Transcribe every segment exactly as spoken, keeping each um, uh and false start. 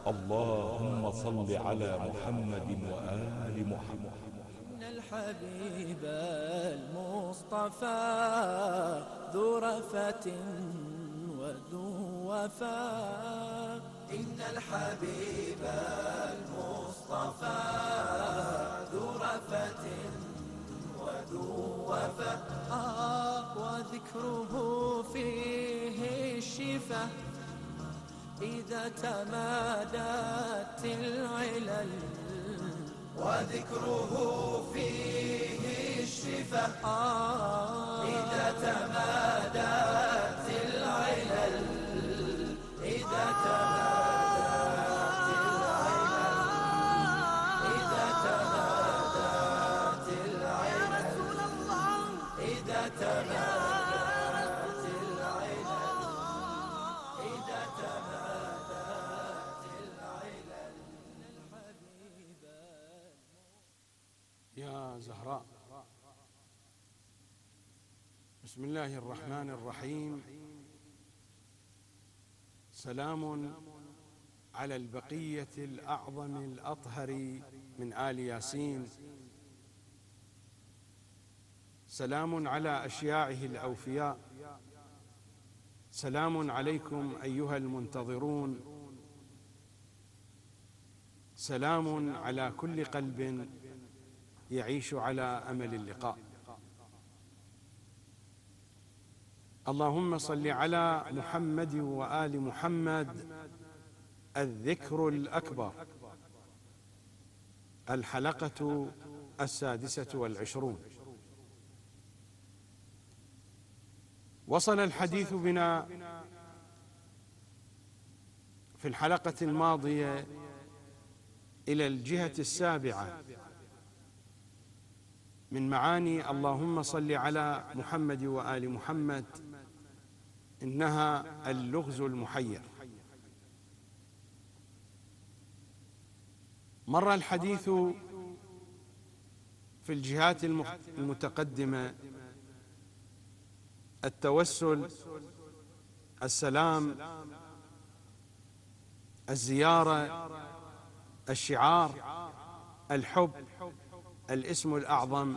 اللهم صل على محمد وآل محمد. إن الحبيب المصطفى ذو رفة وذو وفاء. إن الحبيب المصطفى ذو رفة وذو وفاء. آه وذكره فيه الشفاء إذا تمادت العلل. وذكره فيه الشفاء آه إذا تمادت العلل. إذا تمادت العلل. إذا تمادت العلل. يا رسول الله إذا تمادت العلل. إذا تمادت العلل. يا زهراء. بسم الله الرحمن الرحيم. سلام على البقية الأعظم الأطهر من آل ياسين. سلام على أشياعه الأوفياء. سلام عليكم أيها المنتظرون. سلام على كل قلب يعيش على أمل اللقاء. اللهم صل على محمد وآل محمد. الذكر الأكبر. الحلقة السادسة والعشرون. وصل الحديث بنا في الحلقة الماضية إلى الجهة السابعة من معاني اللهم صل على محمد وآل محمد، إنها اللغز المحير. مر الحديث في الجهات المتقدمة التوسل، السلام، الزيارة، الشعار، الحب، الاسم الأعظم،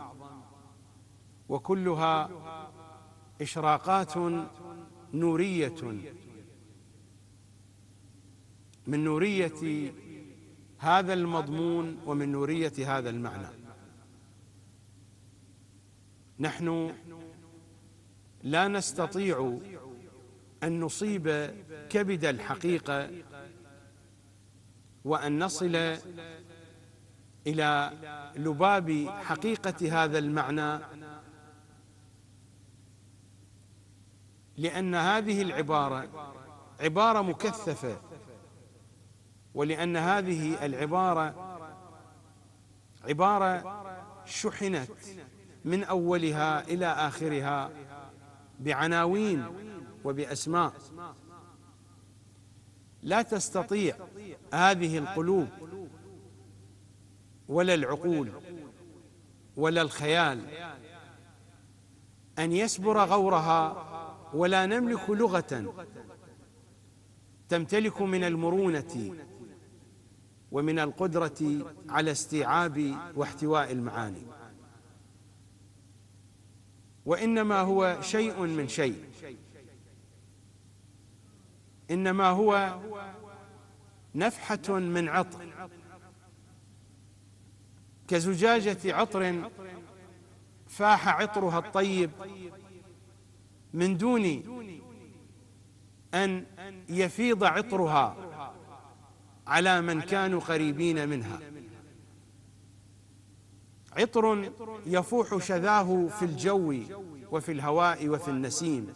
وكلها إشراقات نورية من نورية هذا المضمون ومن نورية هذا المعنى. نحن لا نستطيع أن نصيب كبد الحقيقة وأن نصل إلى لباب حقيقة هذا المعنى، لأن هذه العبارة عبارة مكثفة، ولأن هذه العبارة عبارة شحنت من أولها إلى آخرها بعناوين وبأسماء. لا تستطيع هذه القلوب ولا العقول ولا الخيال أن يسبر غورها، ولا نملك لغة تمتلك من المرونة ومن القدرة على استيعاب واحتواء المعاني، وإنما هو شيء من شيء. إنما هو نفحة من عطر، كزجاجة عطر فاح عطرها الطيب من دون أن يفيض عطرها على من كانوا قريبين منها. عطر يفوح شذاه في الجو وفي الهواء وفي النسيم،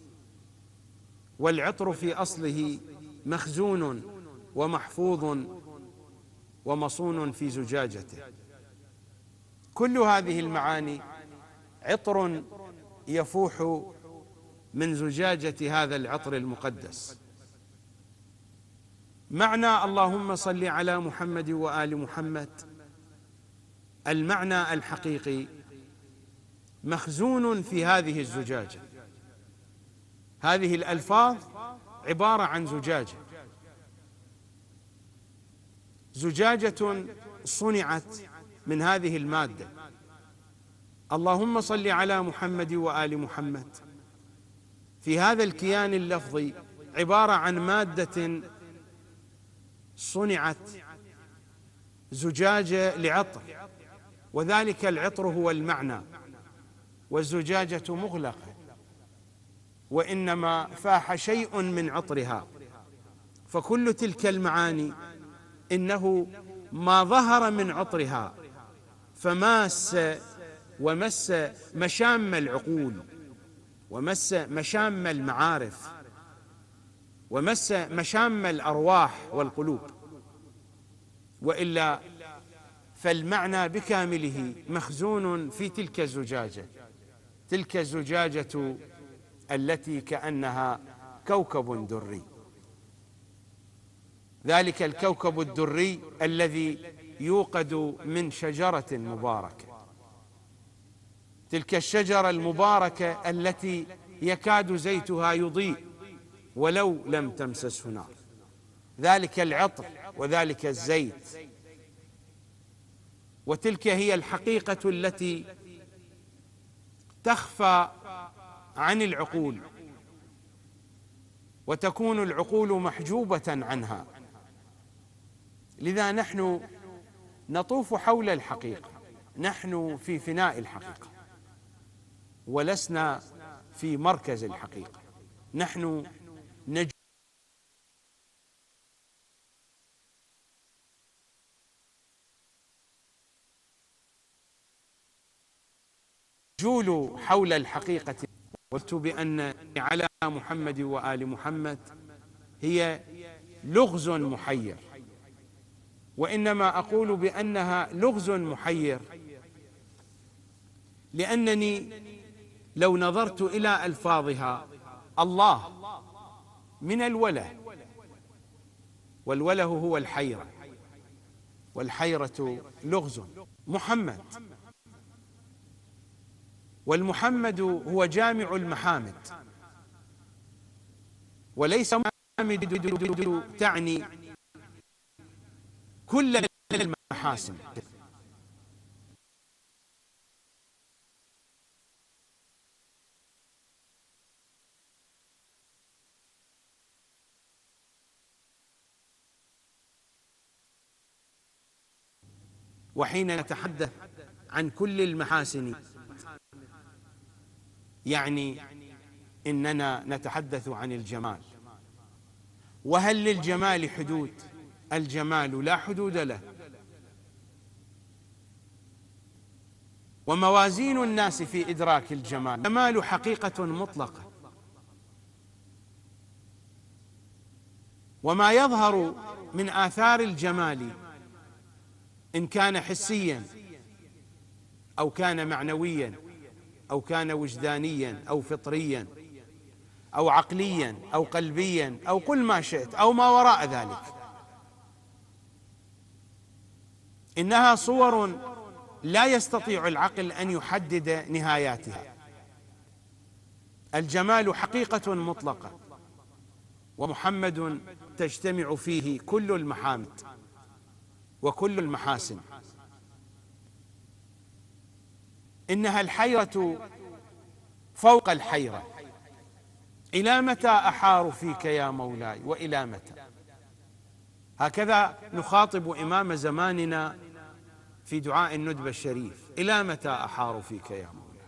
والعطر في أصله مخزون ومحفوظ ومصون في زجاجته. كل هذه المعاني عطر يفوح من زجاجة هذا العطر المقدس. معنى اللهم صل على محمد وآل محمد، المعنى الحقيقي مخزون في هذه الزجاجة. هذه الألفاظ عبارة عن زجاجة، زجاجة صنعت من هذه المادة. اللهم صل على محمد وآل محمد في هذا الكيان اللفظي عبارة عن مادة صنعت زجاجة لعطر، وذلك العطر هو المعنى، والزجاجة مغلقة، وإنما فاح شيء من عطرها. فكل تلك المعاني إنه ما ظهر من عطرها فماس ومس مشام العقول، ومس مشام المعارف، ومس مشام الأرواح والقلوب، وإلا فالمعنى بكامله مخزون في تلك الزجاجة، تلك الزجاجة التي كأنها كوكب دري، ذلك الكوكب الدري الذي يوقد من شجرة مباركة، تلك الشجرة المباركة التي يكاد زيتها يضيء ولو لم تمسسه نار، ذلك العطر وذلك الزيت. وتلك هي الحقيقة التي تخفى عن العقول، وتكون العقول محجوبة عنها. لذا نحن نطوف حول الحقيقة، نحن في فناء الحقيقة ولسنا في مركز الحقيقة، نحن نجول حول الحقيقة. قلت بأن على محمد وآل محمد هي لغز محير، وإنما أقول بأنها لغز محير لأنني لو نظرت إلى ألفاظها، الله من الوله، والوله هو الحيرة، والحيرة لغز. محمد، والمحمد هو جامع المحامد، وليس محامد تعني كل المحاسن، وحين نتحدث عن كل المحاسن يعني إننا نتحدث عن الجمال. وهل للجمال حدود؟ الجمال لا حدود له. وموازين الناس في إدراك الجمال، الجمال حقيقة مطلقة، وما يظهر من آثار الجمال إن كان حسيا أو كان معنويا أو كان وجدانيا أو فطريا أو عقليا أو قلبيا أو قل ما شئت أو ما وراء ذلك، إنها صور لا يستطيع العقل أن يحدد نهاياتها. الجمال حقيقة مطلقة، ومحمد تجتمع فيه كل المحامد وكل المحاسن. إنها الحيرة فوق الحيرة. إلى متى أحار فيك يا مولاي وإلى متى؟ هكذا نخاطب إمام زماننا في دعاء الندبة الشريف: إلى متى أحار فيك يا مولاي؟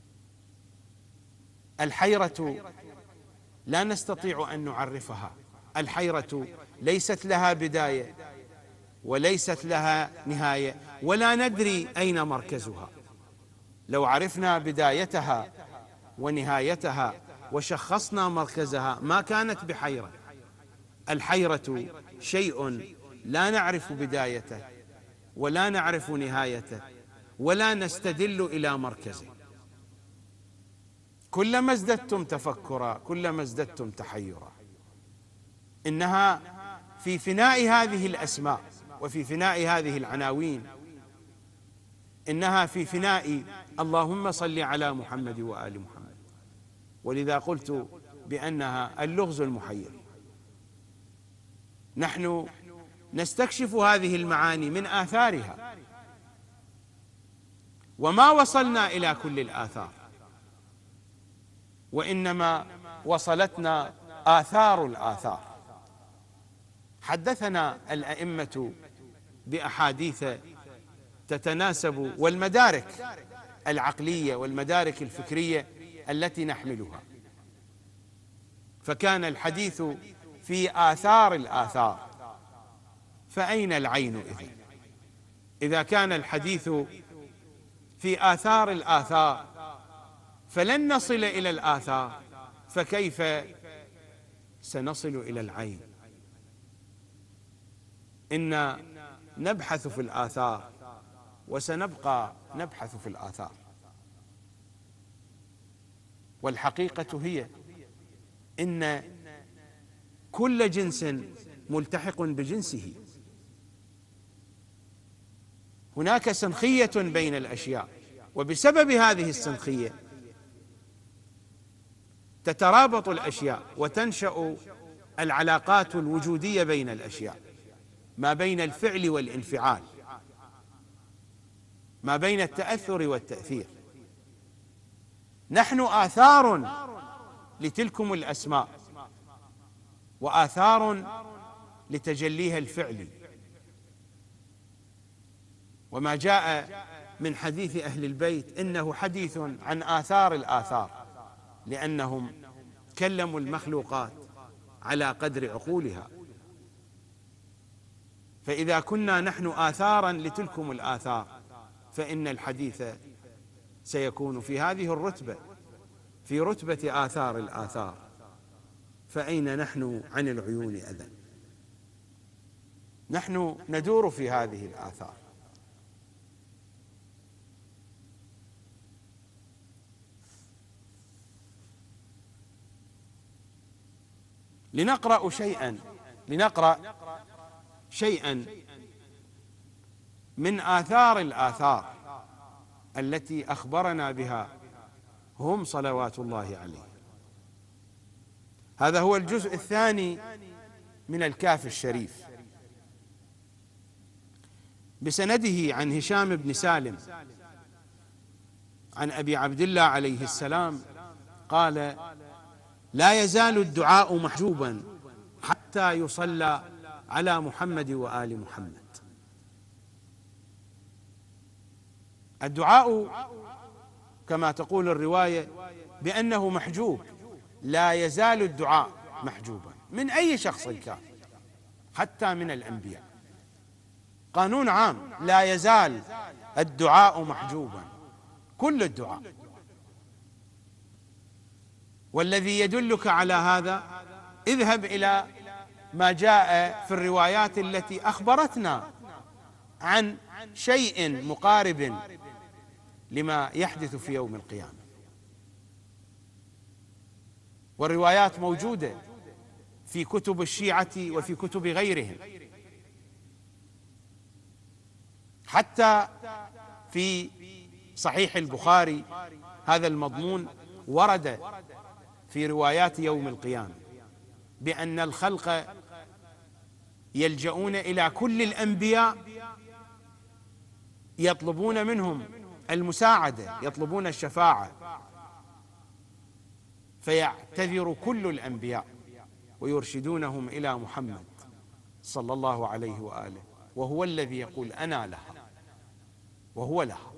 الحيرة لا نستطيع أن نعرفها، الحيرة ليست لها بداية وليست لها نهاية، ولا ندري أين مركزها. لو عرفنا بدايتها ونهايتها وشخصنا مركزها ما كانت بحيرة. الحيرة شيء لا نعرف بدايته ولا نعرف نهايته ولا نستدل إلى مركزه. كلما ازددتم تفكرا كلما ازددتم تحيرا. إنها في فناء هذه الأسماء وفي فناء هذه العناوين، إنها في فناء اللهم صل على محمد وآل محمد. ولذا قلت بأنها اللغز المحير. نحن نستكشف هذه المعاني من آثارها، وما وصلنا إلى كل الآثار، وإنما وصلتنا آثار الآثار. حدثنا الأئمة بأحاديث تتناسب، والمدارك العقلية والمدارك الفكرية التي نحملها، فكان الحديث في آثار الآثار، فأين العين إذن؟ إذا كان الحديث في آثار الآثار فلن نصل إلى الآثار، فكيف سنصل إلى العين؟ إنا نبحث في الآثار وسنبقى نبحث في الآثار، والحقيقة هي إن كل جنس ملتحق بجنسه. هناك سنخية بين الأشياء، وبسبب هذه السنخية تترابط الأشياء وتنشأ العلاقات الوجودية بين الأشياء، ما بين الفعل والانفعال، ما بين التأثر والتأثير. نحن آثار لتلكم الأسماء، وآثار لتجليها الفعلي. وما جاء من حديث أهل البيت إنه حديث عن آثار الآثار، لأنهم كلموا المخلوقات على قدر عقولها. فإذا كنا نحن آثارا لتلكم الآثار، فإن الحديث سيكون في هذه الرتبة، في رتبة آثار الآثار. فأين نحن عن العيون إذن؟ نحن ندور في هذه الآثار. لنقرأ شيئا لنقرأ شيئا من آثار الآثار التي أخبرنا بها هم صلوات الله عليه. هذا هو الجزء الثاني من الكاف الشريف، بسنده عن هشام بن سالم عن أبي عبد الله عليه السلام قال: لا يزال الدعاء محجوبا حتى يصلى على محمد وآل محمد. الدعاء كما تقول الرواية بأنه محجوب، لا يزال الدعاء محجوبا من أي شخص كان، حتى من الأنبياء. قانون عام: لا يزال الدعاء محجوبا، كل الدعاء. والذي يدلك على هذا، اذهب إلى ما جاء في الروايات التي أخبرتنا عن شيء مقارب لما يحدث في يوم القيامة، والروايات موجودة في كتب الشيعة وفي كتب غيرهم، حتى في صحيح البخاري هذا المضمون ورد في روايات يوم القيامة بأن الخلق يلجؤون إلى كل الأنبياء يطلبون منهم المساعدة، يطلبون الشفاعة، فيعتذر كل الأنبياء ويرشدونهم إلى محمد صلى الله عليه وآله، وهو الذي يقول أنا لها وهو لها.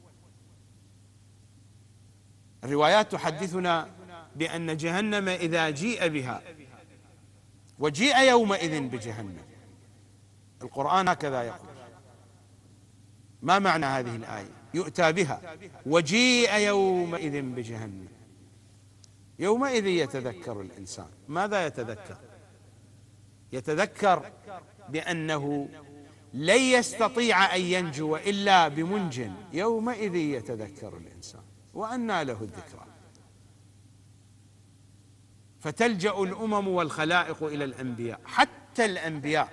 الروايات تحدثنا بأن جهنم إذا جيء بها، وجيء يومئذ بجهنم، القرآن هكذا يقول. ما معنى هذه الآية؟ يؤتى بها وجيء يومئذ بجهنم. يومئذ يتذكر الإنسان. ماذا يتذكر؟ يتذكر بأنه لن يستطيع أن ينجو إلا بمنج. يومئذ يتذكر الإنسان وأنى له الذكرى. فتلجأ الأمم والخلائق إلى الأنبياء، حتى الأنبياء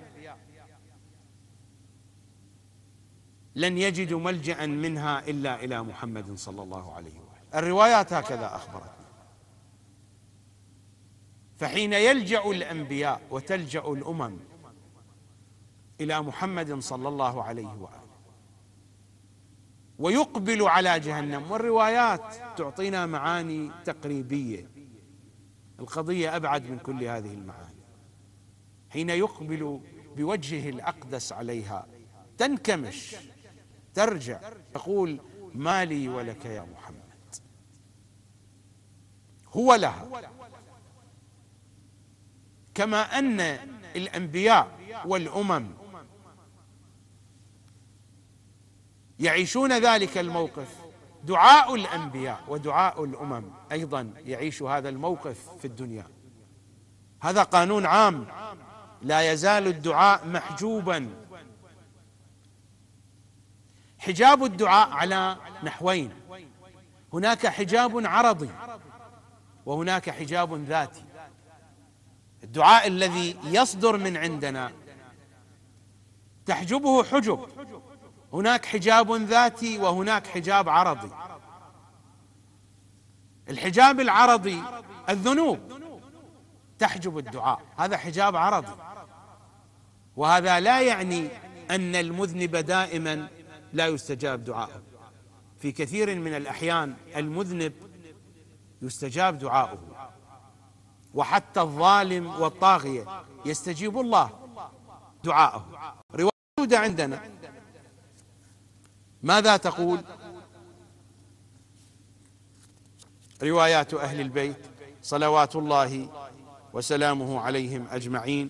لن يجدوا ملجأ منها إلا إلى محمد صلى الله عليه وآله. الروايات هكذا أخبرتنا. فحين يلجأ الأنبياء وتلجأ الأمم إلى محمد صلى الله عليه وآله ويقبل على جهنم. والروايات تعطينا معاني تقريبية، القضية أبعد من كل هذه المعاني. حين يقبل بوجهه الأقدس عليها تنكمش، ترجع، تقول: ما لي ولك يا محمد. هو لها، كما أن الأنبياء والأمم يعيشون ذلك الموقف. دعاء الأنبياء ودعاء الأمم أيضا يعيش هذا الموقف في الدنيا. هذا قانون عام، لا يزال الدعاء محجوبا. حجاب الدعاء على نحوين: هناك حجاب عرضي وهناك حجاب ذاتي. الدعاء الذي يصدر من عندنا تحجبه حجب، هناك حجاب ذاتي وهناك حجاب عرضي. الحجاب العرضي الذنوب تحجب الدعاء، هذا حجاب عرضي، وهذا لا يعني أن المذنب دائما لا يستجاب دعاءه. في كثير من الأحيان المذنب يستجاب دعاؤه، وحتى الظالم والطاغية يستجيب الله دعاءه. رواية عندنا ماذا تقول؟ روايات أهل البيت صلوات الله وسلامه عليهم أجمعين.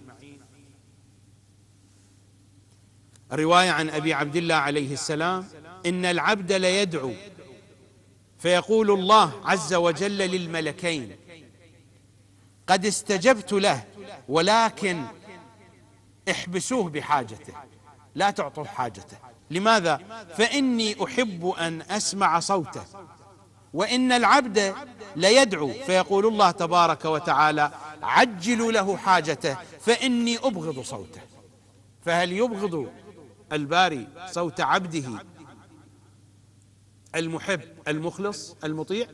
رواية عن أبي عبد الله عليه السلام: إن العبد ليدعو فيقول الله عز وجل للملكين: قد استجبت له ولكن احبسوه بحاجته، لا تعطوه حاجته. لماذا؟ فإني أحب أن أسمع صوته. وإن العبد ليدعو فيقول الله تبارك وتعالى: عجلوا له حاجته فإني أبغض صوته. فهل يبغض الباري صوت عبده المحب المخلص المطيع؟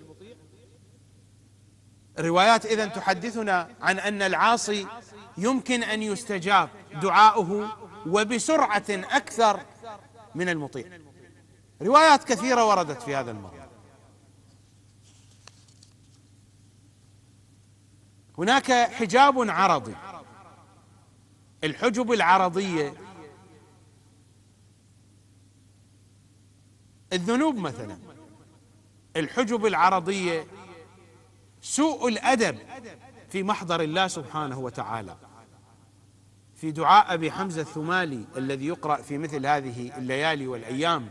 روايات إذن تحدثنا عن أن العاصي يمكن أن يستجاب دعاؤه وبسرعة أكثر من المطيع. روايات كثيرة وردت في هذا الموضوع. هناك حجاب عرضي. الحجب العرضية الذنوب مثلا. الحجب العرضية سوء الأدب في محضر الله سبحانه وتعالى. في دعاء أبي حمزة الثمالي الذي يقرأ في مثل هذه الليالي والأيام: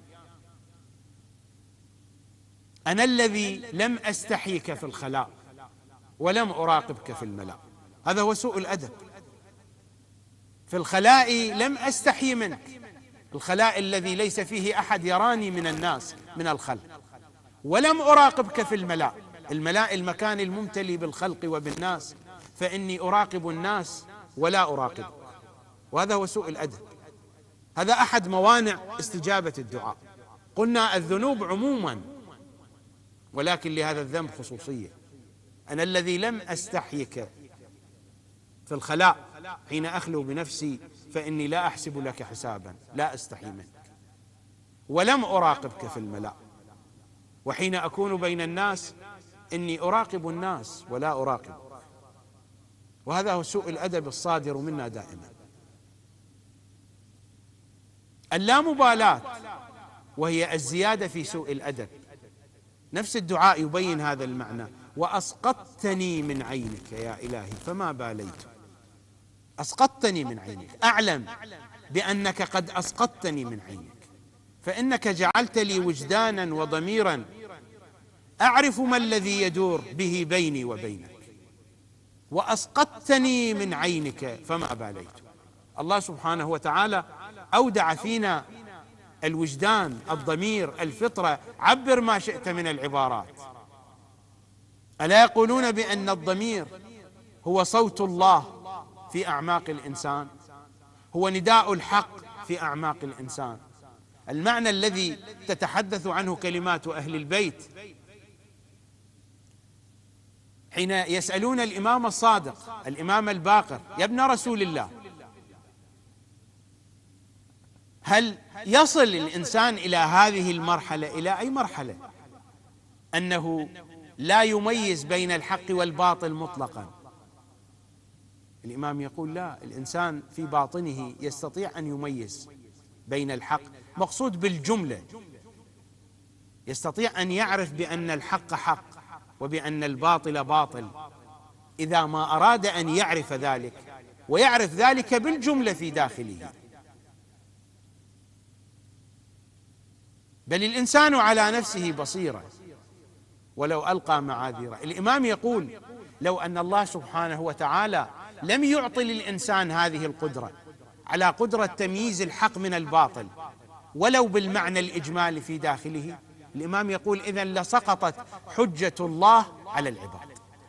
أنا الذي لم أستحيك في الخلاء ولم أراقبك في الملاء. هذا هو سوء الأدب. في الخلاء لم أستحي منك، الخلاء الذي ليس فيه أحد يراني من الناس من الخلق. ولم أراقبك في الملاء، الملاء المكان الممتلي بالخلق وبالناس، فإني أراقب الناس ولا أراقبك. وهذا هو سوء الأدب. هذا أحد موانع استجابة الدعاء. قلنا الذنوب عموما، ولكن لهذا الذنب خصوصية. أنا الذي لم أستحيك في الخلاء حين أخلو بنفسي فإني لا أحسب لك حسابا، لا أستحي منك. ولم أراقبك في الملاء، وحين أكون بين الناس إني أراقب الناس ولا أراقبك. وهذا هو سوء الأدب الصادر منا دائما. اللامبالاة وهي الزيادة في سوء الأدب. نفس الدعاء يبين هذا المعنى: وأسقطتني من عينك يا إلهي فما باليت. أسقطتني من عينك، أعلم بأنك قد أسقطتني من عينك، فإنك جعلت لي وجدانا وضميرا أعرف ما الذي يدور به بيني وبينك. وأسقطتني من عينك فما باليت. الله سبحانه وتعالى أودع فينا الوجدان، الضمير، الفطرة. عبر ما شئت من العبارات. ألا يقولون بأن الضمير هو صوت الله في أعماق الإنسان، هو نداء الحق في أعماق الإنسان. المعنى الذي تتحدث عنه كلمات أهل البيت حين يسألون الإمام الصادق الإمام الباقر: يا ابن رسول الله، هل يصل الإنسان إلى هذه المرحلة؟ إلى أي مرحلة؟ أنه لا يميز بين الحق والباطل مطلقا. الإمام يقول لا، الإنسان في باطنه يستطيع أن يميز بين الحق، مقصود بالجملة، يستطيع أن يعرف بأن الحق حق وبأن الباطل باطل، إذا ما أراد أن يعرف ذلك، ويعرف ذلك بالجملة في داخله. بل الإنسان على نفسه بصيرة ولو ألقى معاذيره. الإمام يقول لو أن الله سبحانه وتعالى لم يعطي للإنسان هذه القدرة على قدرة تمييز الحق من الباطل ولو بالمعنى الإجمالي في داخله، الإمام يقول إذن لسقطت حجة الله على العباد.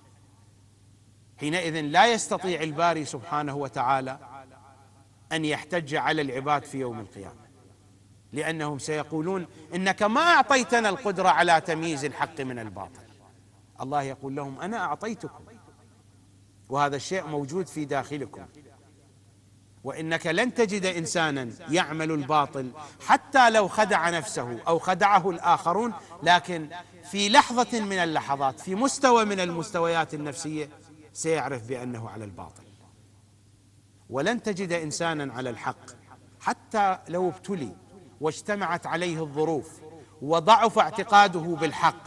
حينئذ لا يستطيع الباري سبحانه وتعالى أن يحتج على العباد في يوم القيامة، لأنهم سيقولون إنك ما أعطيتنا القدرة على تمييز الحق من الباطل. الله يقول لهم أنا أعطيتكم، وهذا الشيء موجود في داخلكم، وإنك لن تجد إنسانا يعمل الباطل حتى لو خدع نفسه أو خدعه الآخرون، لكن في لحظة من اللحظات، في مستوى من المستويات النفسية، سيعرف بأنه على الباطل. ولن تجد إنسانا على الحق حتى لو ابتلي واجتمعت عليه الظروف وضعف اعتقاده بالحق،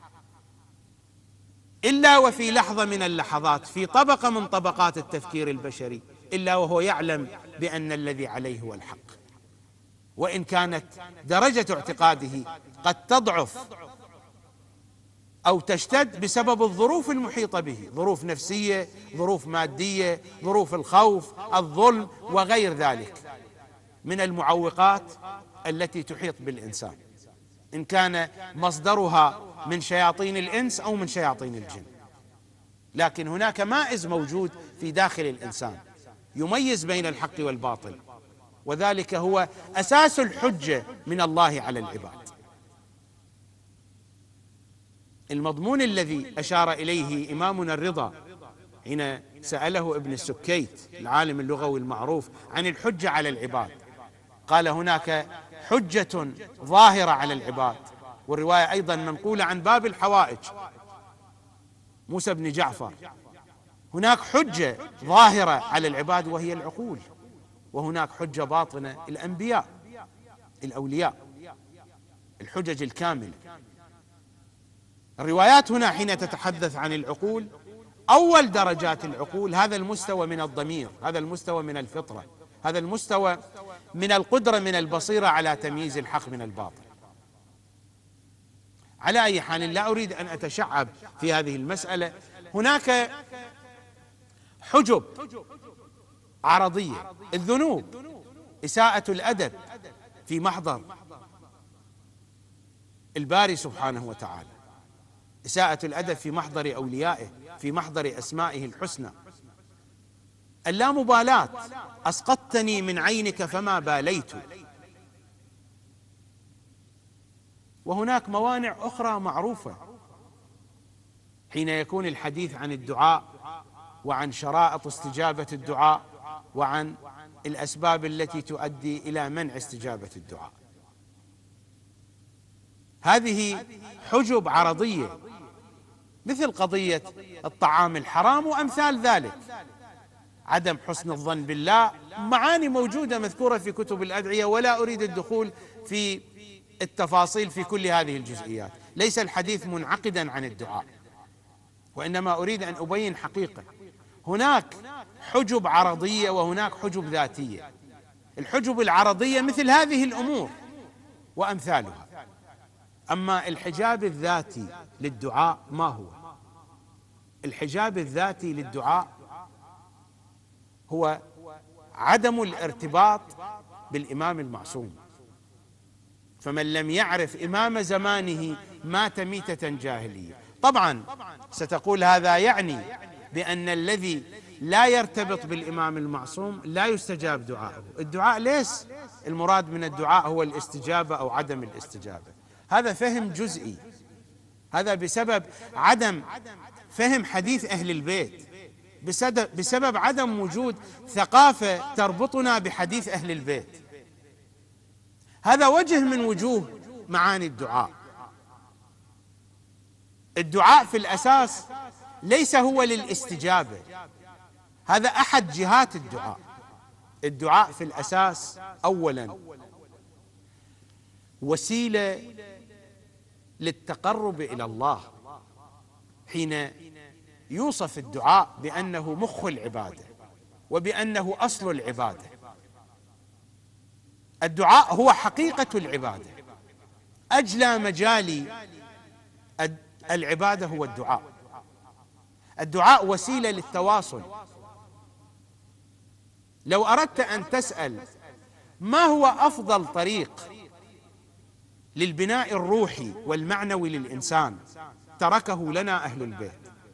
إلا وفي لحظة من اللحظات، في طبقة من طبقات التفكير البشري، إلا وهو يعلم بأن الذي عليه هو الحق، وإن كانت درجة اعتقاده قد تضعف أو تشتد بسبب الظروف المحيطة به، ظروف نفسية، ظروف مادية، ظروف الخوف، الظلم، وغير ذلك من المعوقات التي تحيط بالإنسان، إن كان مصدرها من شياطين الإنس أو من شياطين الجن. لكن هناك مائز موجود في داخل الإنسان يميز بين الحق والباطل، وذلك هو أساس الحجة من الله على العباد. المضمون الذي أشار إليه إمامنا الرضا حين سأله ابن السكيت العالم اللغوي المعروف عن الحجة على العباد، قال هناك حجة ظاهرة على العباد، والرواية أيضا منقولة عن باب الحوائج موسى بن جعفر، هناك حجة ظاهرة على العباد وهي العقول، وهناك حجة باطنة الأنبياء الأولياء، الحجج الكاملة. الروايات هنا حين تتحدث عن العقول، أول درجات العقول هذا المستوى من الضمير، هذا المستوى من الفطرة، هذا المستوى من القدرة من البصيرة على تمييز الحق من الباطل. على أي حال لا أريد أن أتشعب في هذه المسألة. هناك حجب عرضية، الذنوب، إساءة الأدب في محضر الباري سبحانه وتعالى، إساءة الأدب في محضر أوليائه، في محضر أسمائه الحسنى، اللامبالاة، أسقطتني من عينك فما باليت. وهناك موانع أخرى معروفة حين يكون الحديث عن الدعاء وعن شرائط استجابة الدعاء وعن الأسباب التي تؤدي إلى منع استجابة الدعاء. هذه حجب عرضية مثل قضية الطعام الحرام وأمثال ذلك، عدم حسن الظن بالله، معاني موجودة مذكورة في كتب الأدعية، ولا أريد الدخول في التفاصيل في كل هذه الجزئيات. ليس الحديث منعقدا عن الدعاء، وإنما أريد أن أبين حقيقة. هناك حجب عرضية وهناك حجب ذاتية. الحجب العرضية مثل هذه الأمور وأمثالها، أما الحجاب الذاتي للدعاء ما هو؟ الحجاب الذاتي للدعاء هو عدم الارتباط بالإمام المعصوم، فمن لم يعرف إمام زمانه مات ميتة جاهلية. طبعا ستقول هذا يعني بأن الذي لا يرتبط بالإمام المعصوم لا يستجاب دعاءه. الدعاء ليس المراد من الدعاء هو الاستجابة أو عدم الاستجابة، هذا فهم جزئي، هذا بسبب عدم فهم حديث أهل البيت، بسبب عدم وجود ثقافة تربطنا بحديث أهل البيت. هذا وجه من وجوه معاني الدعاء. الدعاء في الأساس ليس هو للاستجابة، هذا أحد جهات الدعاء. الدعاء في الأساس أولا وسيلة للتقرب إلى الله، حين يوصف الدعاء بأنه مخ العبادة وبأنه أصل العبادة. الدعاء هو حقيقة العبادة، أجلى مجال العبادة هو الدعاء. الدعاء وسيلة للتواصل. لو أردت أن تسأل ما هو أفضل طريق للبناء الروحي والمعنوي للإنسان، تركه لنا أهل البيت.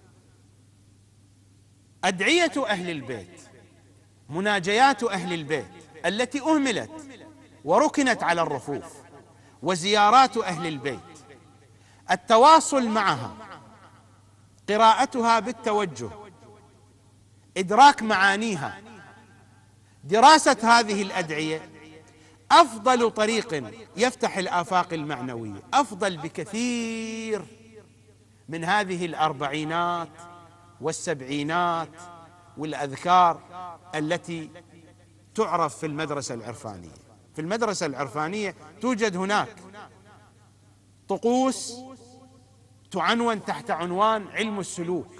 أدعية أهل البيت، مناجيات أهل البيت التي أهملت وركنت على الرفوف، وزيارات أهل البيت، التواصل معها، قراءتها بالتوجه، إدراك معانيها، دراسة هذه الأدعية، أفضل طريق يفتح الآفاق المعنوية، أفضل بكثير من هذه الأربعينات والسبعينات والأذكار التي تعرف في المدرسة العرفانية. في المدرسة العرفانية توجد هناك طقوس تعنون تحت عنوان علم السلوك.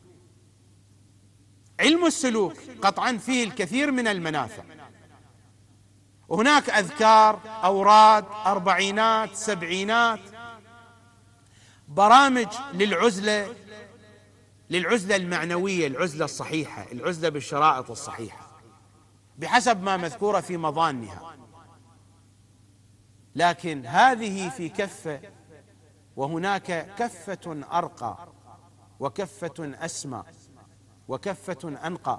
علم السلوك قطعا فيه الكثير من المنافع، وهناك أذكار، أوراد، أربعينات، سبعينات، برامج للعزلة للعزلة المعنوية، العزلة الصحيحة، العزلة بالشرائط الصحيحة بحسب ما مذكورة في مظانها. لكن هذه في كفة، وهناك كفة أرقى وكفة أسمى وكفة أنقى.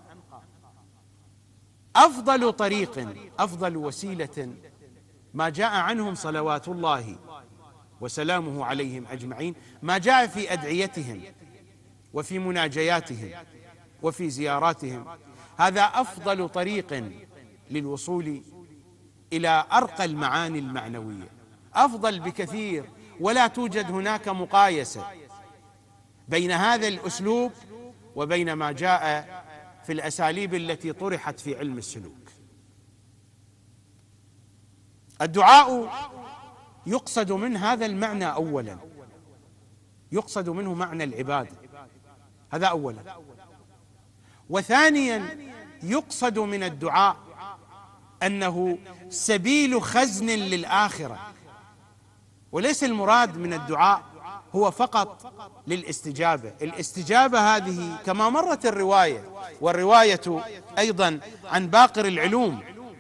أفضل طريق، أفضل وسيلة ما جاء عنهم صلوات الله وسلامه عليهم أجمعين، ما جاء في أدعيتهم وفي مناجياتهم وفي زياراتهم، هذا أفضل طريق للوصول إلى أرقى المعاني المعنوية، أفضل بكثير. ولا توجد هناك مقايسة بين هذا الأسلوب وبين ما جاء في الأساليب التي طرحت في علم السلوك. الدعاء يقصد من هذا المعنى أولا، يقصد منه معنى العبادة، هذا أولا. وثانيا يقصد من الدعاء أنه سبيل خزن للآخرة، وليس المراد من الدعاء هو فقط للاستجابة. الاستجابة هذه كما مرت الرواية، والرواية أيضا عن باقر العلوم،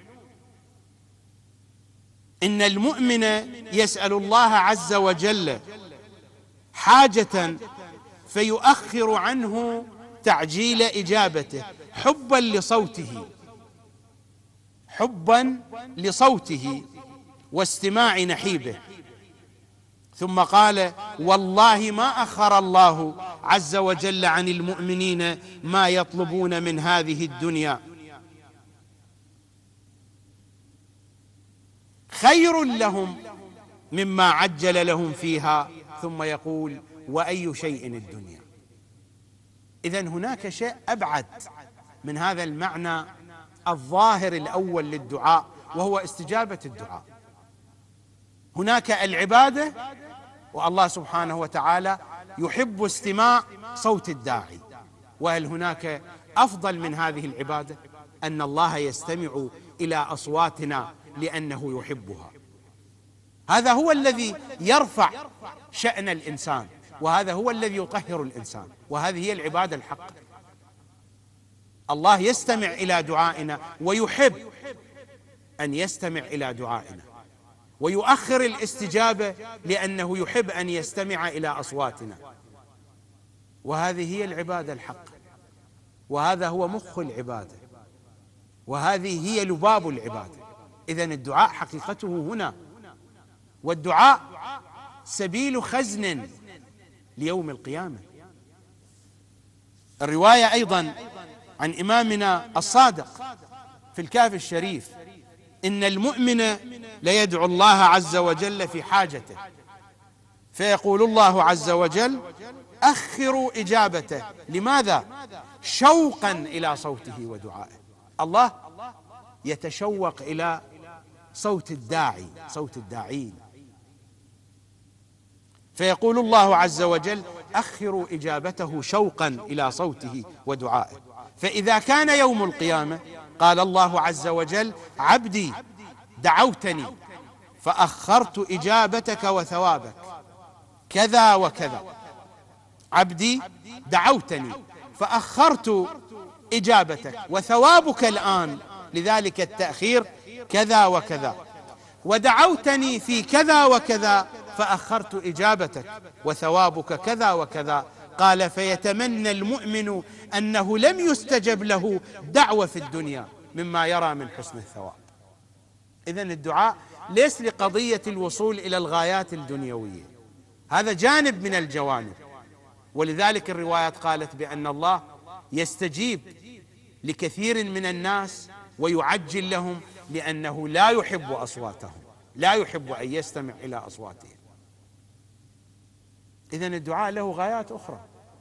إن المؤمن يسأل الله عز وجل حاجة فيؤخر عنه تعجيل إجابته حبا لصوته، حبا لصوته واستماع نحيبه. ثم قال: والله ما أخر الله عز وجل عن المؤمنين ما يطلبون من هذه الدنيا، خير لهم مما عجل لهم فيها. ثم يقول: وأي شيء الدنيا. إذن هناك شيء أبعد من هذا المعنى الظاهر الأول للدعاء، وهو استجابة الدعاء. هناك العبادة، والله سبحانه وتعالى يحب استماع صوت الداعي. وهل هناك أفضل من هذه العبادة؟ أن الله يستمع إلى أصواتنا لأنه يحبها. هذا هو الذي يرفع شأن الإنسان، وهذا هو الذي يطهر الإنسان، وهذه هي العبادة الحق. الله يستمع إلى دعائنا ويحب أن يستمع إلى دعائنا، ويؤخر الاستجابة لأنه يحب أن يستمع إلى أصواتنا، وهذه هي العبادة الحق، وهذا هو مخ العبادة، وهذه هي لباب العبادة. إذن الدعاء حقيقته هنا، والدعاء سبيل خزن ليوم القيامة. الرواية أيضا عن إمامنا الصادق في الكهف الشريف: إن المؤمن ليدعو الله عز وجل في حاجته، فيقول الله عز وجل: أخروا إجابته. لماذا؟ شوقا إلى صوته ودعائه. الله يتشوق إلى صوت الداعي، صوت الداعين، فيقول الله عز وجل: أخروا إجابته شوقا إلى صوته ودعائه. فإذا كان يوم القيامة قال الله عز وجل: عبدي دعوتني فأخرت إجابتك وثوابك كذا وكذا، عبدي دعوتني فأخرت إجابتك وثوابك الآن لذلك التأخير كذا وكذا، ودعوتني في كذا وكذا فأخرت إجابتك وثوابك كذا وكذا. قال: فيتمنى المؤمن أنه لم يستجب له دعوة في الدنيا مما يرى من حسن الثواب. إذن الدعاء ليس لقضية الوصول إلى الغايات الدنيوية، هذا جانب من الجوانب. ولذلك الروايات قالت بأن الله يستجيب لكثير من الناس ويعجل لهم لأنه لا يحب أصواتهم، لا يحب أن يستمع إلى أصواتهم. إذن الدعاء له غايات أخرى.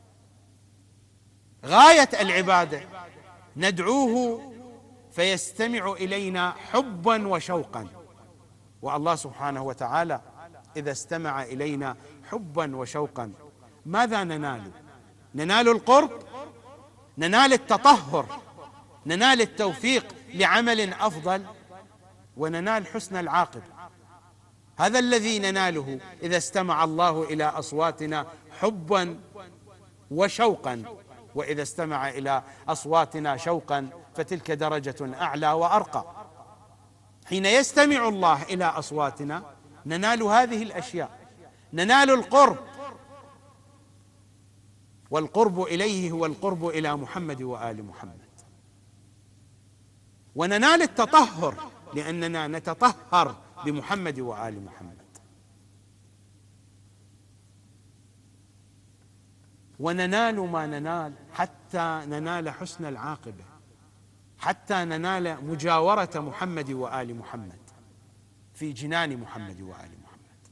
غاية العبادة ندعوه فيستمع إلينا حبا وشوقا، والله سبحانه وتعالى إذا استمع إلينا حبا وشوقا ماذا ننال؟ ننال القرب، ننال التطهر، ننال التوفيق لعمل أفضل، وننال حسن العاقبة. هذا الذي نناله إذا استمع الله إلى أصواتنا حبا وشوقا. وإذا استمع إلى أصواتنا شوقا فتلك درجة أعلى وأرقى. حين يستمع الله إلى أصواتنا ننال هذه الأشياء، ننال القرب، والقرب إليه هو القرب إلى محمد وآل محمد، وننال التطهر لأننا نتطهر بمحمد وآل محمد، وننال ما ننال حتى ننال حسن العاقبة، حتى ننال مجاورة محمد وآل محمد في جنان محمد وآل محمد.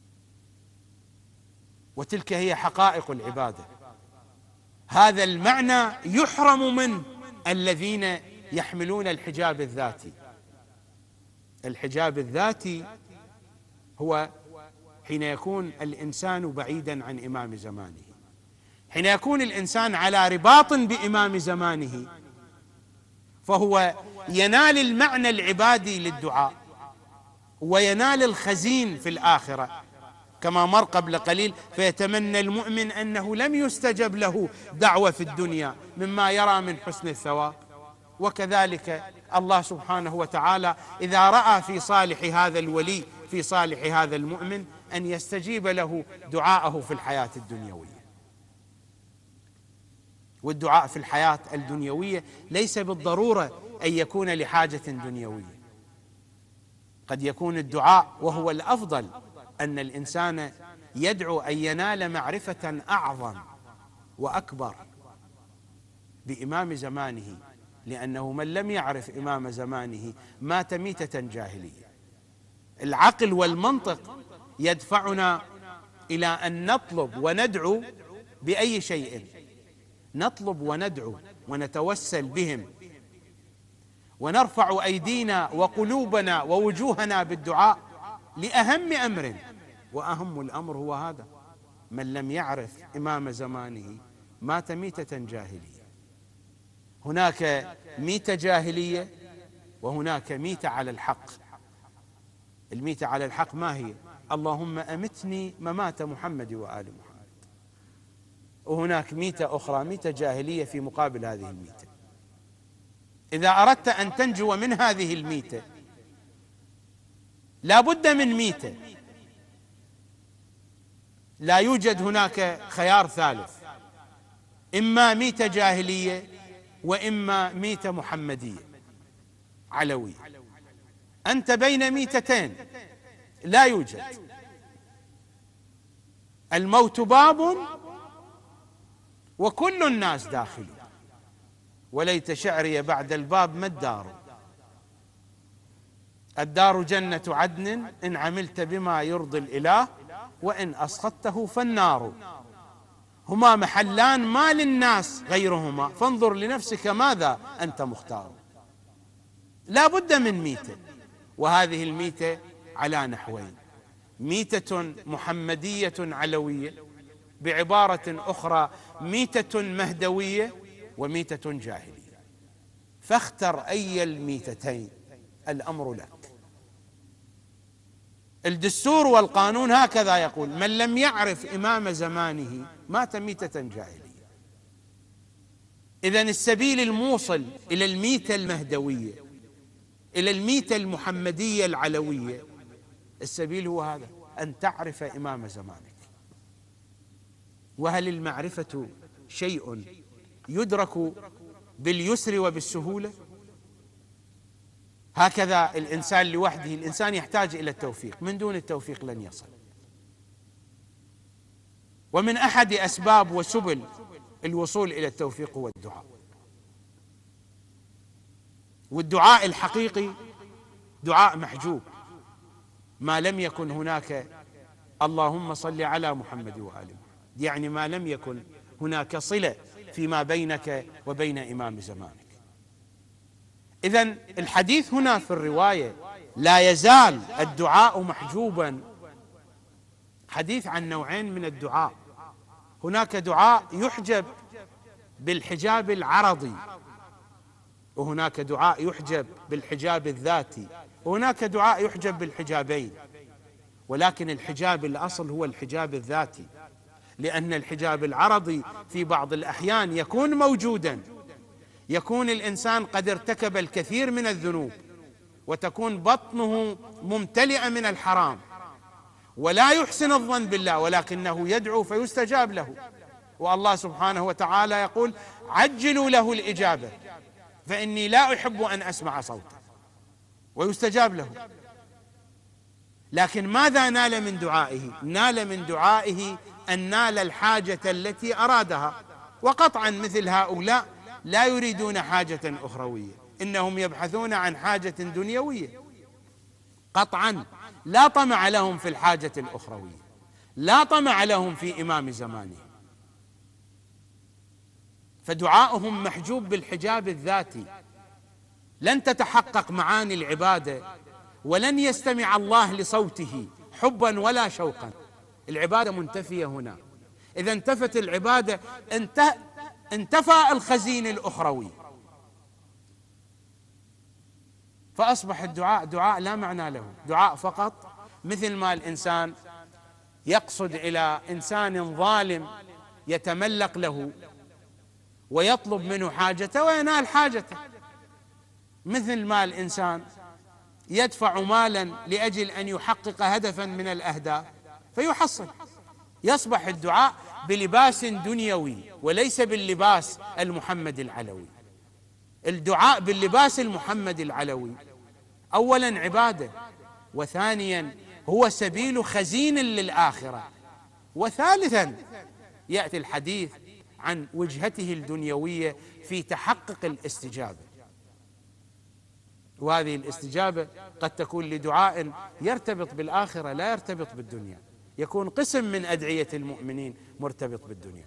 وتلك هي حقائق العبادة. هذا المعنى يحرم منه الذين يحملون الحجاب الذاتي. الحجاب الذاتي هو حين يكون الإنسان بعيدا عن إمام زمانه، حين يكون الإنسان على رباط بإمام زمانه، فهو ينال المعنى العبادي للدعاء وينال الخزين في الآخرة، كما مر قبل قليل: فيتمنى المؤمن أنه لم يستجب له دعوة في الدنيا مما يرى من حسن الثواب. وكذلك الله سبحانه وتعالى إذا رأى في صالح هذا الولي، في صالح هذا المؤمن، أن يستجيب له دعاءه في الحياة الدنيوية. والدعاء في الحياة الدنيوية ليس بالضرورة أن يكون لحاجة دنيوية، قد يكون الدعاء وهو الأفضل أن الإنسان يدعو أن ينال معرفة أعظم وأكبر بإمام زمانه، لأنه من لم يعرف إمام زمانه مات ميتة جاهلية. العقل والمنطق يدفعنا إلى أن نطلب وندعو بأي شيء، نطلب وندعو ونتوسل بهم ونرفع أيدينا وقلوبنا ووجوهنا بالدعاء لأهم أمر، وأهم الأمر هو هذا: من لم يعرف إمام زمانه مات ميتة جاهلية. هناك ميتة جاهلية وهناك ميتة على الحق. الميتة على الحق ما هي؟ اللهم أمتني ممات محمد وآل محمد. وهناك ميتة أخرى، ميتة جاهلية في مقابل هذه الميتة. إذا أردت أن تنجو من هذه الميتة لا بد من ميتة، لا يوجد هناك خيار ثالث، إما ميتة جاهلية وإما ميتة محمدية علوية. أنت بين ميتتين لا يوجد. الموت باب وكل الناس داخل، وليت شعري بعد الباب ما الدار. الدار جنة عدن إن عملت بما يرضي الإله وإن أسخطته فالنار، هما محلان ما للناس غيرهما، فانظر لنفسك ماذا أنت مختار. لا بد من ميتة، وهذه الميتة على نحوين: ميتة محمدية علوية، بعبارة أخرى ميتة مهدوية، وميتة جاهلية. فاختر أي الميتتين، الأمر لك. الدستور والقانون هكذا يقول: من لم يعرف إمام زمانه مات ميتة جاهلية. إذن السبيل الموصل إلى الميتة المهدوية، إلى الميتة المحمدية العلوية، السبيل هو هذا، أن تعرف إمام زمانك. وهل المعرفة شيء يدرك باليسر وبالسهولة؟ هكذا الإنسان لوحده، الإنسان يحتاج إلى التوفيق، من دون التوفيق لن يصل. ومن أحد أسباب وسبل الوصول إلى التوفيق هو الدعاء. والدعاء الحقيقي دعاء محجوب، ما لم يكن هناك اللهم صل على محمد وآل محمد، يعني ما لم يكن هناك صلة فيما بينك وبين إمام زمانك. إذن الحديث هنا في الرواية لا يزال الدعاء محجوبا، حديث عن نوعين من الدعاء. هناك دعاء يحجب بالحجاب العرضي، وهناك دعاء يحجب بالحجاب الذاتي، وهناك دعاء يحجب بالحجابين. ولكن الحجاب الأصل هو الحجاب الذاتي، لأن الحجاب العرضي في بعض الأحيان يكون موجودا، يكون الإنسان قد ارتكب الكثير من الذنوب، وتكون بطنه ممتلئة من الحرام، ولا يحسن الظن بالله، ولكنه يدعو فيستجاب له. والله سبحانه وتعالى يقول: عجلوا له الإجابة فإني لا أحب أن أسمع صوته، ويستجاب له. لكن ماذا نال من دعائه؟ نال من دعائه أن نال الحاجة التي أرادها. وقطعا مثل هؤلاء لا يريدون حاجة أخروية، إنهم يبحثون عن حاجة دنيوية قطعا. لا طمع لهم في الحاجة الأخروية، لا طمع لهم في إمام زمانه، فدعاؤهم محجوب بالحجاب الذاتي. لن تتحقق معاني العبادة، ولن يستمع الله لصوته حبا ولا شوقا. العبادة منتفية هنا. إذا انتفت العبادة انت انتفى الخزين الأخروي، فأصبح الدعاء دعاء لا معنى له، دعاء فقط. مثل ما الإنسان يقصد إلى إنسان ظالم يتملق له ويطلب منه حاجته وينال حاجته، مثل ما الإنسان يدفع مالا لأجل أن يحقق هدفا من الأهداف فيحصل. يصبح الدعاء بلباس دنيوي وليس باللباس المحمد العلوي. الدعاء باللباس المحمد العلوي أولا عبادة، وثانيا هو سبيل خزين للآخرة، وثالثا يأتي الحديث عن وجهته الدنيوية في تحقق الاستجابة. وهذه الاستجابة قد تكون لدعاء يرتبط بالآخرة لا يرتبط بالدنيا، يكون قسم من أدعية المؤمنين مرتبط بالدنيا.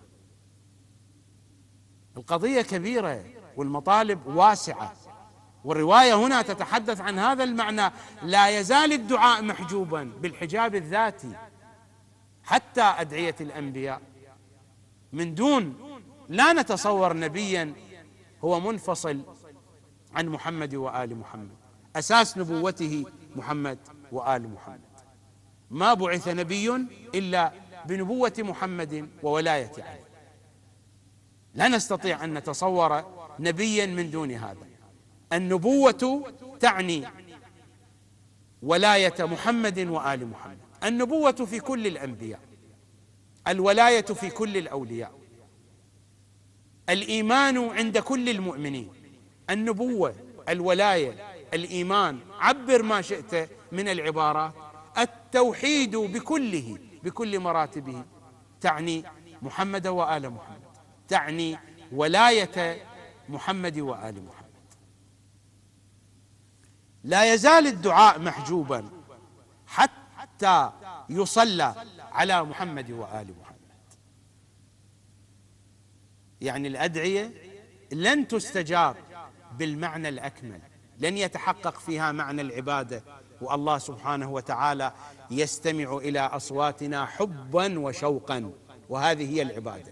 القضية كبيرة والمطالب واسعة، والرواية هنا تتحدث عن هذا المعنى. لا يزال الدعاء محجوبا بالحجاب الذاتي، حتى أدعية الأنبياء من دون، لا نتصور نبيا هو منفصل عن محمد وآل محمد. أساس نبوته محمد وآل محمد، ما بعث نبي إلا بنبوة محمد وولاية علي. لا نستطيع أن نتصور نبيا من دون هذا. النبوة تعني ولاية محمد وآل محمد، النبوة في كل الأنبياء، الولاية في كل الأولياء، الإيمان عند كل المؤمنين. النبوة، الولاية، الإيمان، عبر ما شئت من العبارات. التوحيد بكله بكل مراتبه تعني محمد وآل محمد، تعني ولاية محمد وآل محمد. لا يزال الدعاء محجوبا حتى يصلى على محمد وآل محمد. يعني الأدعية لن تستجاب بالمعنى الأكمل، لن يتحقق فيها معنى العبادة، والله سبحانه وتعالى يستمع إلى أصواتنا حبا وشوقا، وهذه هي العبادة.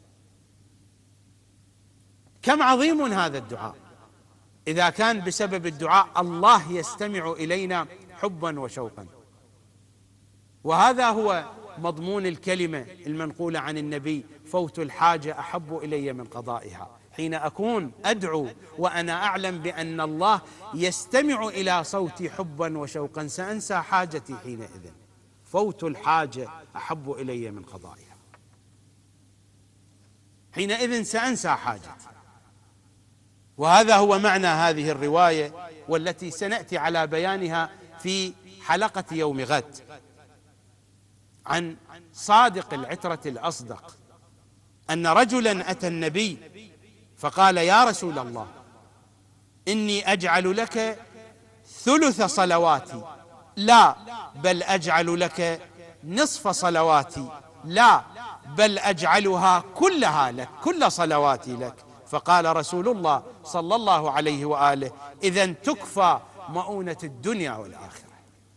كم عظيم هذا الدعاء إذا كان بسبب الدعاء الله يستمع إلينا حبا وشوقا. وهذا هو مضمون الكلمة المنقولة عن النبي: فوت الحاجة أحب إلي من قضائها. حين أكون أدعو وأنا أعلم بأن الله يستمع إلى صوتي حبا وشوقا سأنسى حاجتي حينئذ. فوت الحاجة أحب إلي من قضائها، حينئذ سأنسى حاجتي. وهذا هو معنى هذه الرواية، والتي سنأتي على بيانها في حلقة يوم غد، عن صادق العترة الأصدق أن رجلا أتى النبي فقال: يا رسول الله، إني أجعل لك ثلث صلواتي. لا، بل أجعل لك نصف صلواتي. لا، بل أجعلها كلها لك، كل صلواتي لك. فقال رسول الله صلى الله عليه وآله: إذن تكفى مؤونة الدنيا والآخرة.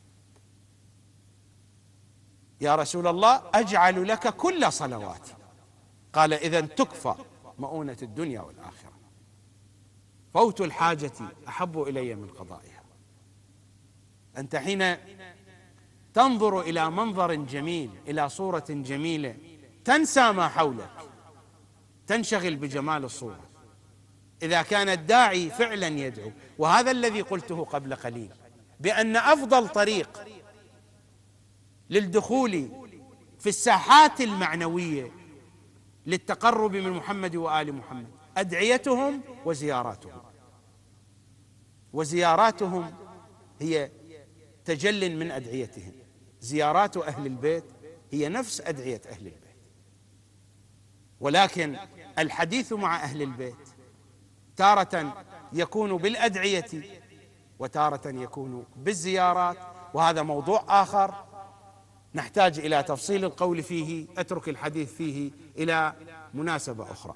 يا رسول الله، أجعل لك كل صلواتي. قال: إذن تكفى مؤونة الدنيا والآخرة. فوت الحاجة أحب إلي من قضائها. أنت حين تنظر إلى منظر جميل، إلى صورة جميلة، تنسى ما حولك، تنشغل بجمال الصورة. إذا كان الداعي فعلا يدعو، وهذا الذي قلته قبل قليل، بأن أفضل طريق للدخول في الساحات المعنوية للتقرب من محمد وآل محمد أدعيتهم وزياراتهم. وزياراتهم هي تجل من أدعيتهم. زيارات أهل البيت هي نفس أدعية أهل البيت، ولكن الحديث مع أهل البيت تارة يكون بالأدعية وتارة يكون بالزيارات، وهذا موضوع آخر نحتاج إلى تفصيل القول فيه، أترك الحديث فيه إلى مناسبة أخرى.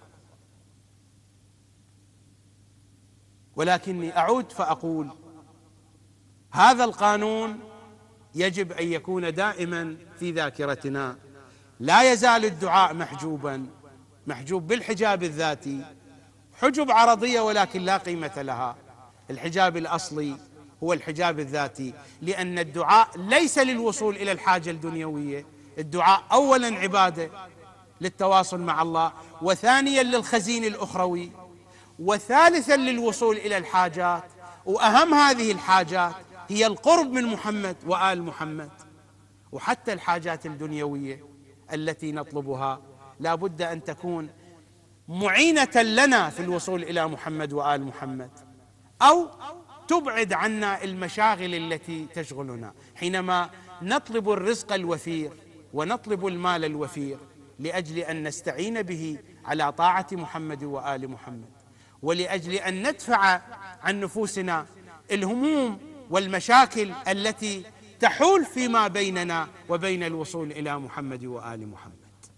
ولكني أعود فأقول: هذا القانون يجب أن يكون دائما في ذاكرتنا. لا يزال الدعاء محجوبا، محجوب بالحجاب الذاتي، حجب عرضية ولكن لا قيمة لها. الحجاب الأصلي هو الحجاب الذاتي، لأن الدعاء ليس للوصول إلى الحاجة الدنيوية. الدعاء أولا عبادة للتواصل مع الله، وثانيا للخزين الأخروي، وثالثا للوصول إلى الحاجات. وأهم هذه الحاجات هي القرب من محمد وآل محمد. وحتى الحاجات الدنيوية التي نطلبها لا بد أن تكون معينة لنا في الوصول إلى محمد وآل محمد، أو تبعد عنا المشاغل التي تشغلنا. حينما نطلب الرزق الوفير ونطلب المال الوفير لأجل أن نستعين به على طاعة محمد وآل محمد، ولأجل أن ندفع عن نفوسنا الهموم والمشاكل التي تحول فيما بيننا وبين الوصول إلى محمد وآل محمد.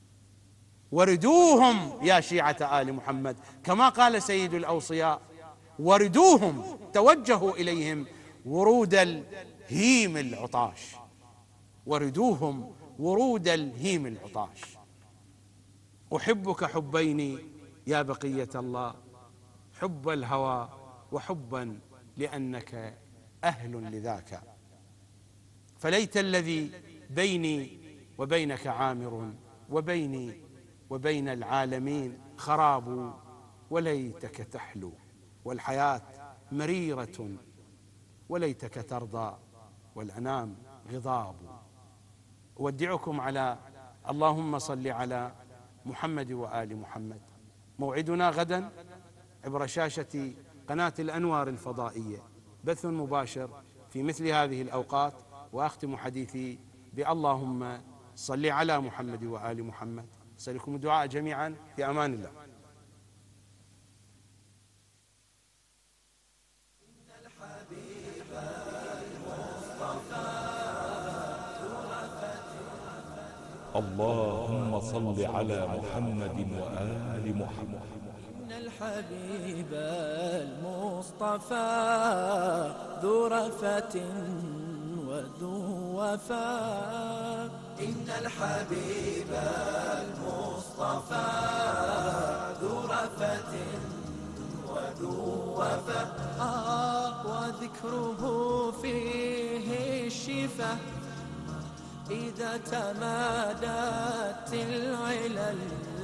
وردوهم يا شيعة آل محمد، كما قال سيد الأوصياء: وردوهم، توجهوا إليهم ورود الهيم العطاش. وردوهم ورود الهيم العطاش. أحبك حبين يا بقية الله، حب الهوى وحبا لأنك أهل لذاك. فليت الذي بيني وبينك عامر، وبيني وبين العالمين خراب، وليتك تحلو والحياة مريرة، وليتك ترضى والأنام غضاب. أودعكم على اللهم صل على محمد وآل محمد. موعدنا غدا عبر شاشة قناة الأنوار الفضائية، بث مباشر في مثل هذه الأوقات. وأختم حديثي باللهم صل على محمد وآل محمد. أسألكم الدعاء جميعا، في أمان الله. الحبيب اللهم صل على محمد وآل محمد. إن الحبيب المصطفى ذو رفة وذو وفاء. إن الحبيب المصطفى ذو رفة وذو وفاء. آه وذكره فيه الشفاء إذا تمادت العلل.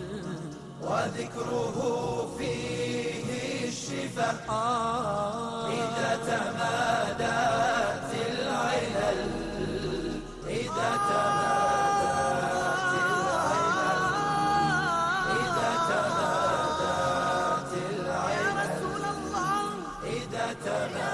وذكره فيه الشفاء إذا تمادت العلل. إذا تمادت العلل. إذا تمادت العلل. يا رسول الله إذا تمادت